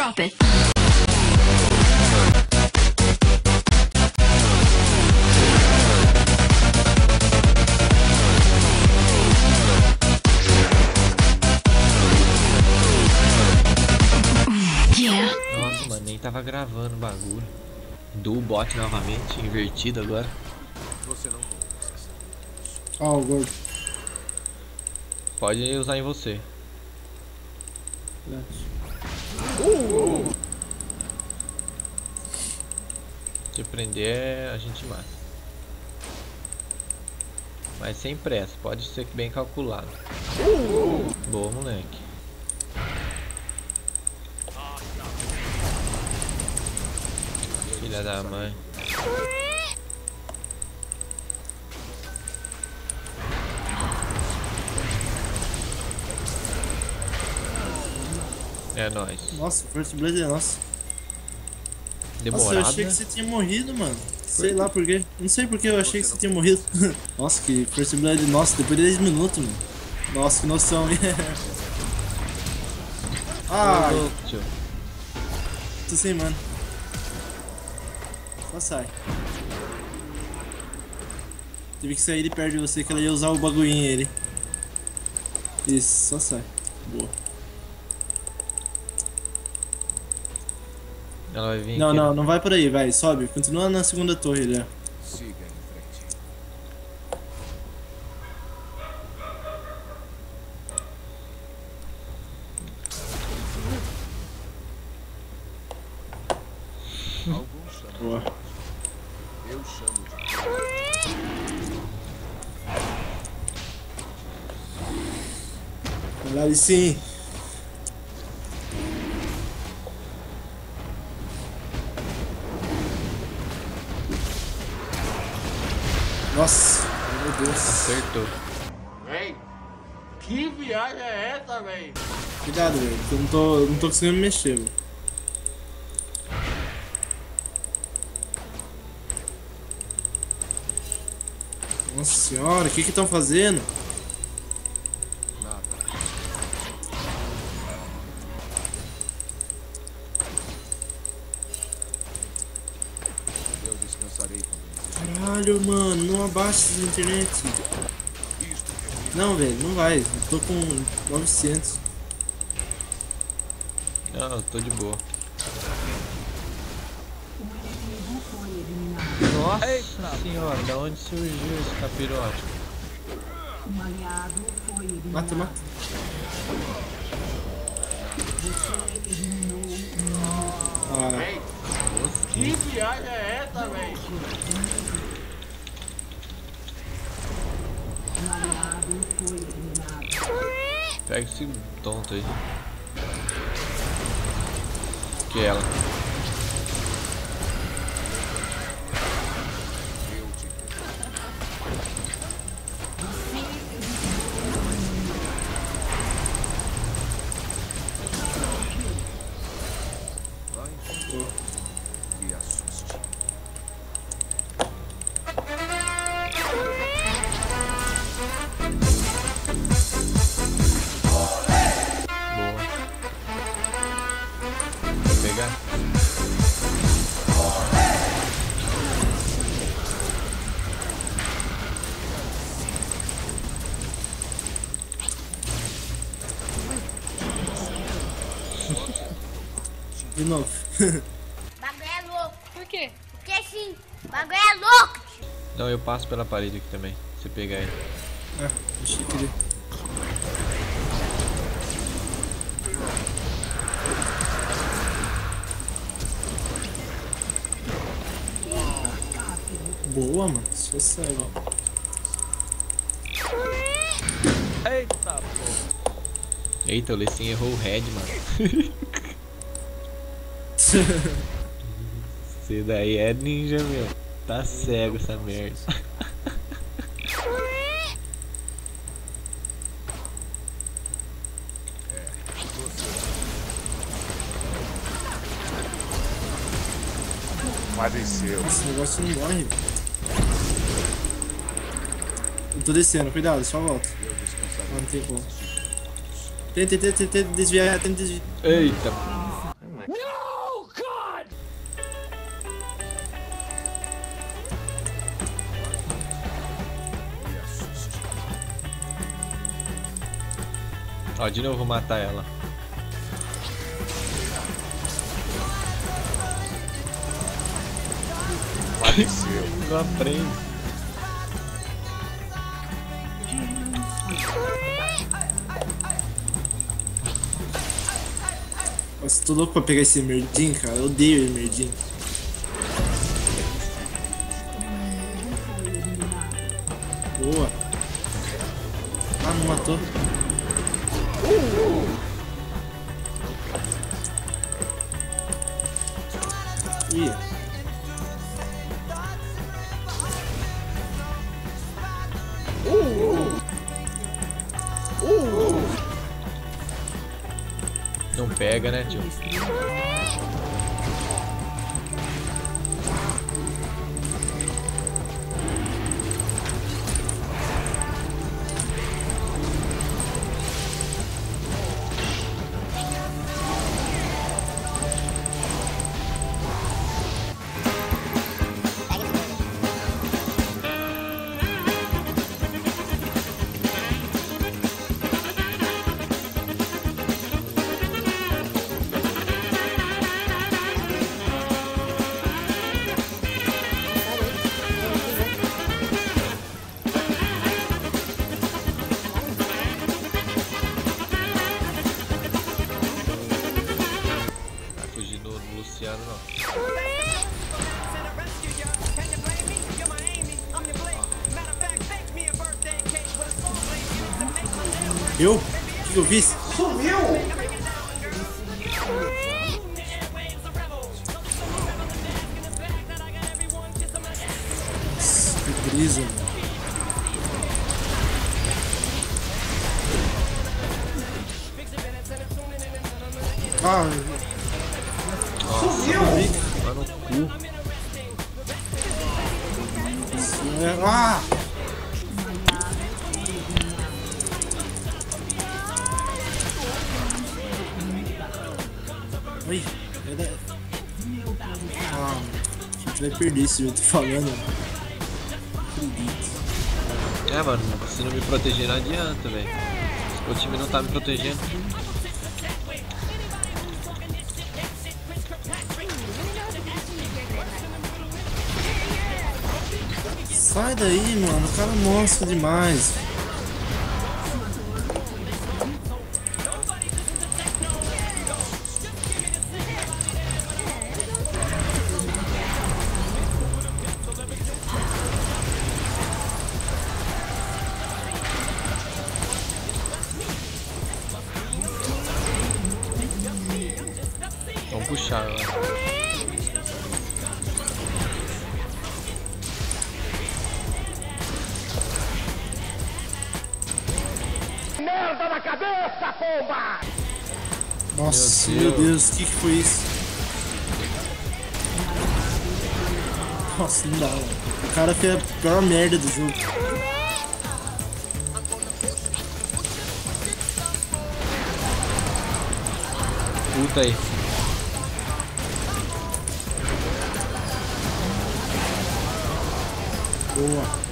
Drop it. Yeah. Nossa, mano, nem tava gravando o bagulho. Do bot novamente, invertido agora. Você não tem acesso. Ó, o gordo. Pode usar em você. Se prender, a gente mata. Mas sem pressa, pode ser bem calculado. Boa, moleque. Filha da mãe. É nóis. Nossa, o First Blade é nosso. Nossa, eu Demorado, achei né? que você tinha morrido, mano. Sei lá por quê. Não sei por que eu achei que você tinha morrido. Nossa, que First Blade. Nossa, depois de 10 minutos, mano. Nossa, que noção, hein? Ah, Ô, louco, tio. tô sem, mano. Só sai. Tive que sair de perto de você que ela ia usar o bagulhinho ele. Isso, só sai. Boa. Ela vai vir Não, aqui. não vai por aí, vai, sobe. Continua na segunda torre ali, ó. Siga em frente. Alguns chamam. Boa. Eu chamo de. Vai lá, ali sim. Nossa, meu Deus. Acertou. Véi, que viagem é essa, véi? Cuidado, velho, que eu não tô conseguindo me mexer, velho. Nossa senhora, o que estão fazendo? Nada. Eu descansarei quando ele Caralho, mano, não abaixa essa internet. Não, velho, não vai. Eu tô com 900. Não, eu tô de boa. Nossa senhora, da onde surgiu esse capirote? Mata, mata. Ah, Véi, que viagem é essa, véi? Pega esse tonto aí. Que é ela. eu te vai em frente e assuste. Boa. Vou pegar. de novo. Bagulho é louco. Por quê? Porque assim, bagulho é louco. Não, eu passo pela parede aqui também. Se pegar ele. Ah, achei que ele... Boa, mano. Só sai, ó. Eita, o Lecim errou o head, mano. Esse daí é ninja, meu. Tá cego essa merda. Padeceu. Esse negócio não morre. Eu tô descendo, cuidado, só volta. Não tem como. Tenta desviar, tenta desviar. Eita. No, God! Me assuste. Ó, de novo vou matar ela. Faleceu. Não aprende. Nossa, tô louco pra pegar esse Emerdin, cara. Eu odeio Emerdin. Boa. Ah, não matou. Ih. Não pega, né, tio? Vai fugir do Luciano, não. Eu? O que eu fiz? Nossa, que brisa, mano. Ah, Vai no cu. ah! Oi, ah, a gente vai perder esse jogo, tô falando. É, mano, se não me proteger não adianta, velho. O time não tá me protegendo. Sai daí, mano, o cara mostra demais. Vamos puxar, mano. Merda na cabeça, pomba! Nossa, Meu meu Deus. Deus, o que foi isso? Nossa, não dá, mano. O cara fez a pior merda do jogo. Puta aí. Boa.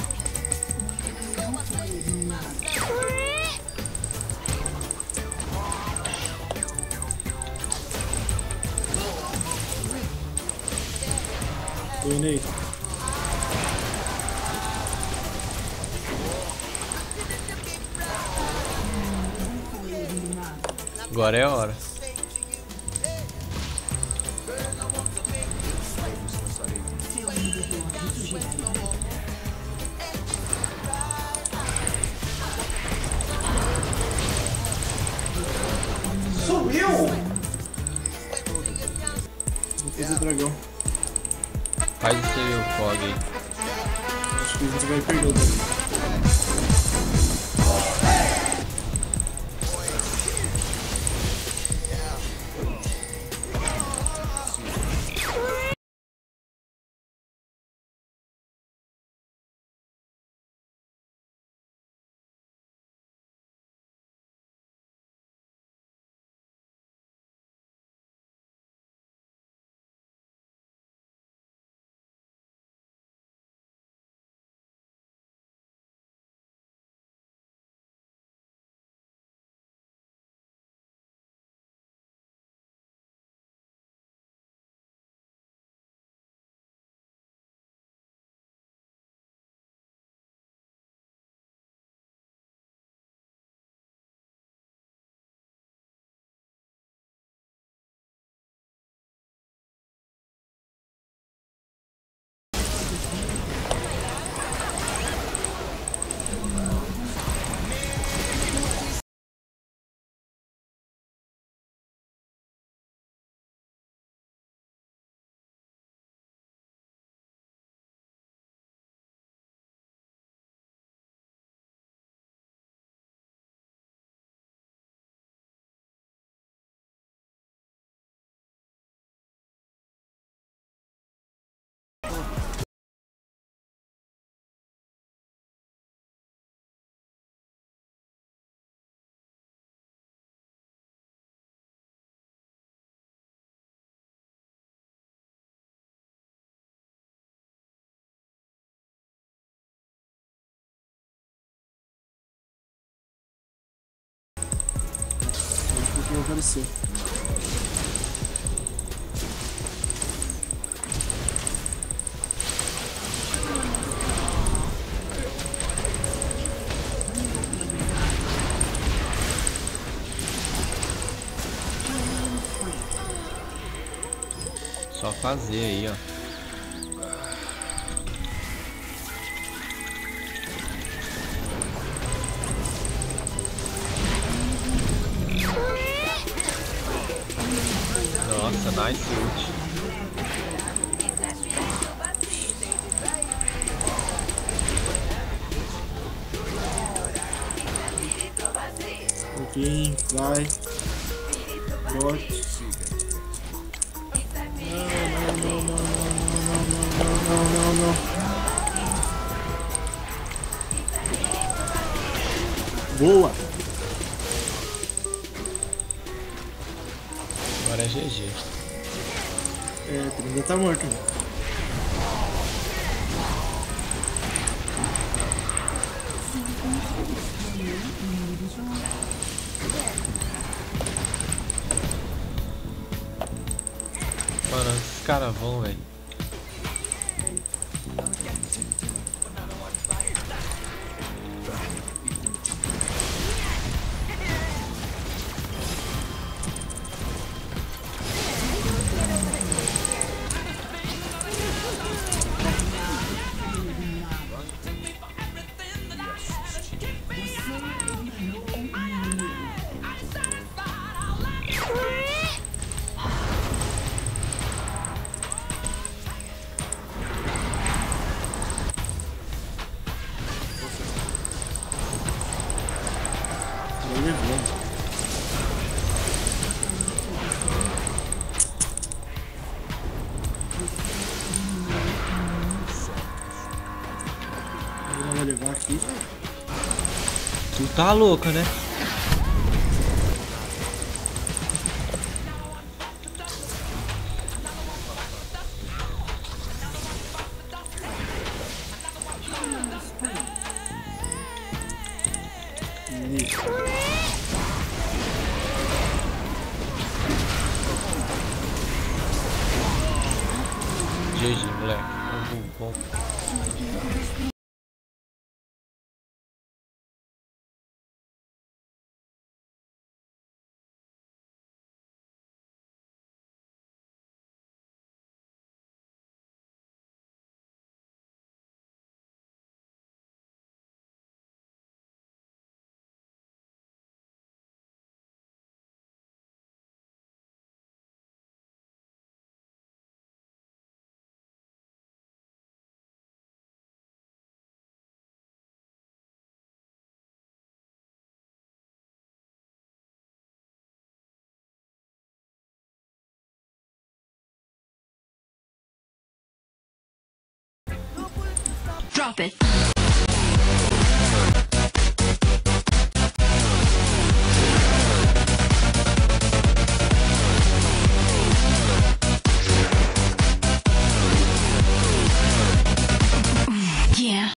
Doinei. Agora é a hora. Vou fazer dragão. Faz isso aí, o Fog aí. Acho que a gente vai perder o dragão. apareceu. Só fazer aí, ó. Nossa, nice ult. Ok, vai. Bote. Não. Boa! Agora é GG. É, Tringa tá morto. Mano, esses caras vão, velho. Vai levando. Ele vai levar aqui. Tu tá louca, né? GG, moleque. Bom. Drop it.